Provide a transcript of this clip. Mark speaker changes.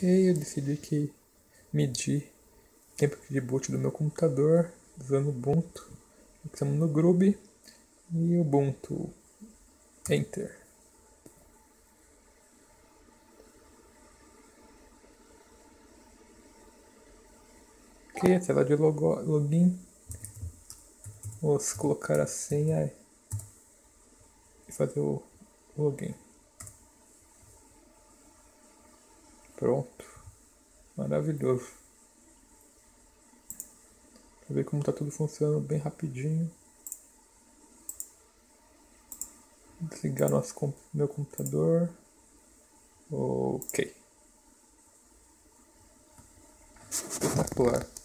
Speaker 1: Ok, eu decidi que medir tempo de boot do meu computador usando Ubuntu. Estamos no Groove e Ubuntu. Enter. Ok, a tela de login. Vamos colocar a senha e fazer o login. Pronto. Maravilhoso. Pra ver como está tudo funcionando bem rapidinho. Desligar meu computador. Ok. Espetacular.